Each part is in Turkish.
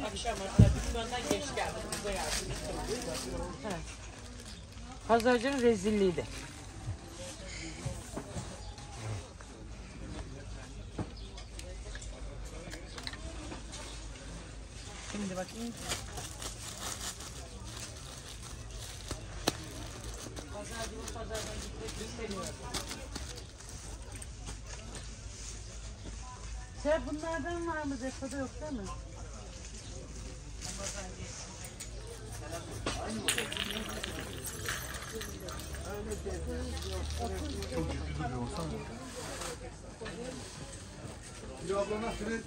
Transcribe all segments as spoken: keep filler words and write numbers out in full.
akşam dükkandan geç geldim. Bize yardım. Pazarcının rezilliğiydi. Şimdi bakayım. Pazarcı bu pazardan gitmek istemiyor. Sen bunlardan var mı? Depoda yok değil mi? Çok ciddi duruyor olsana. Bir ablana süre...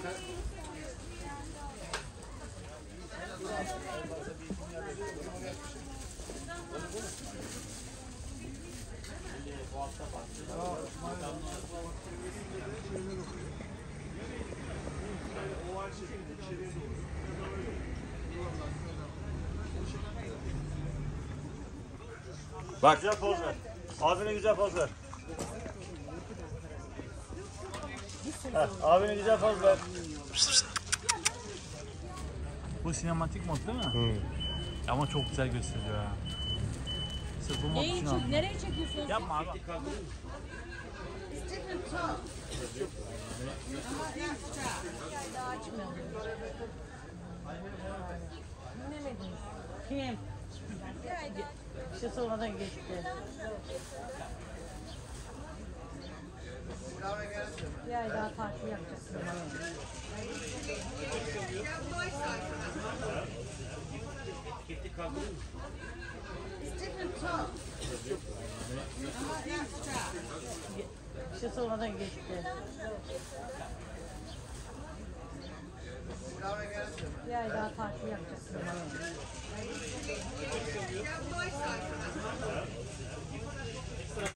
Bak güzel poz ver. Abine güzel poz ver. Heh, abine güzel poz ver. Bu sinematik mod değil mi? Hı. Ama çok güzel gösteriyor ha. Sırf bu mod için aldım. Nereye çekiyorsunuz? Yapma abi. Kim? İşte sonradan geçti. Bir ay daha tatil yapacaksın. İşte sonradan geçti. Bir ay daha tatil yapacaksın.